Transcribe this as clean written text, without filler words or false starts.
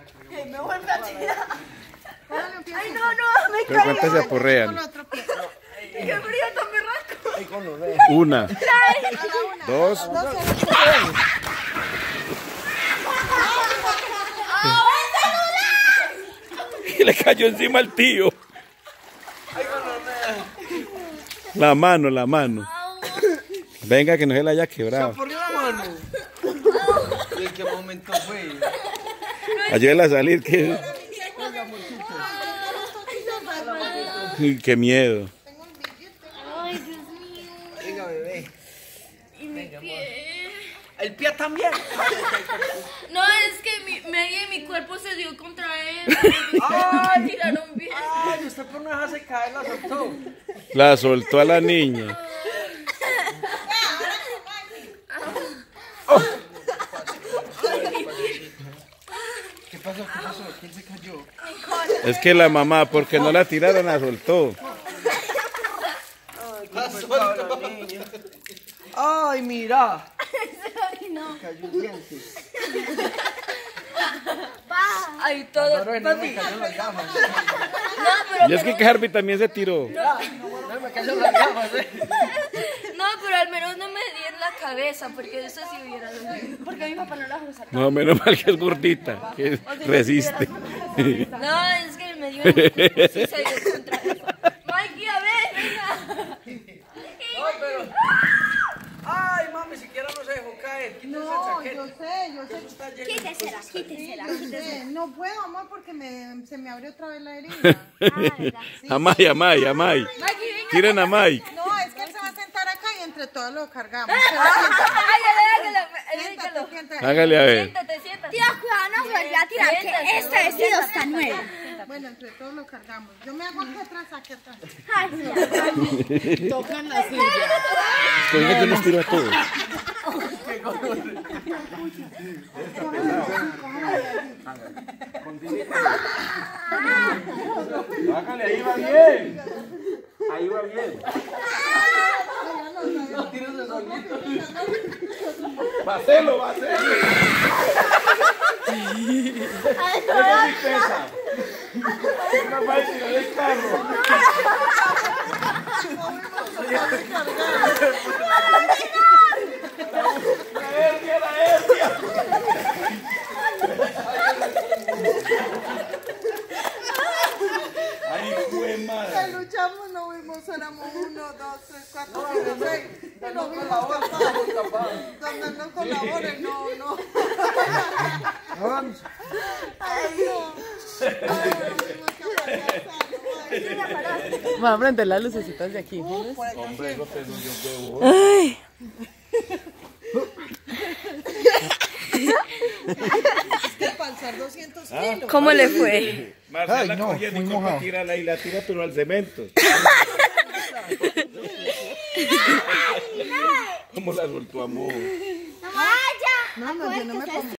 Me vuelve a tirar. Ay, no, me Pero ¿cuántas se aporrean? ¡Qué frío tan berraco! Una. Dos. Y le cayó encima al tío. La mano. Venga, que no se la haya quebrado. ¿Se aporrió la mano? ¿Y en qué momento fue? Ayúdela a salir, que... Qué miedo. Ay, Dios mío. Venga, bebé. Y mi pie. ¿El pie también? No, es que mi cuerpo se dio contra él. Me tiraron bien. Ay, usted por no dejarse caer la soltó. La soltó a la niña. ¿Qué pasó? ¿Quién se cayó? Es que la mamá, porque no la tiraron, la soltó. La soltó la niña. Ay, mira. Ay, no. Cayó el diente. Ay, todo. Pero no me cayó las gafas. No, pero. Y es que Harvey también se tiró. No me cayó las gafas, No, pero al menos no me di en la cabeza, porque eso sí hubiera dolido. Porque a mi papá no la dejó sacar. No, menos mal que es gordita, que resiste. No, es que me dio. Sí, se dio contra él. Mikey, a ver, venga. Ay, pero... Ay, mami, siquiera no se dejó caer. Quítese el No, chaqueta. yo sé. Está lleno. Quítesela. No puedo, amor, porque se me abrió otra vez la herida. A Mike. Mikey, venga. Tiren a Mike. No, es que él se va a sentar acá y entre todos lo cargamos. Hágale. Siéntate. Hágale a ver. Siéntate. Tía, cuidado, no vuelve a tirar, que este vestido está nuevo. Bueno, entre todos lo cargamos. Yo me hago aquí atrás. Tocan la silla. Venga, yo los tiro a todos. Hágale, ahí va bien. Ahí va bien. No tires el solito. Va a hacerlo. Esa sí pesa. Una va a tirar el carro. La hernia. Ahí fue madre. Luchamos, no vimos, éramos 1, 2, 3, 4, 5, 6. Y nos vimos capados. Donde no colaboren, no. Vamos. Ay, no. Vamos a prender las lucecitas de aquí. ¿no? Hombre, no tengo yo huevo. Ay. Es que para alzar 200 kilos. ¿Cómo le fue? Marcela cogiendo y como tírala y la tira pero al cemento. ¿Cómo la soltó, amor? No vaya. No, yo no me pongo.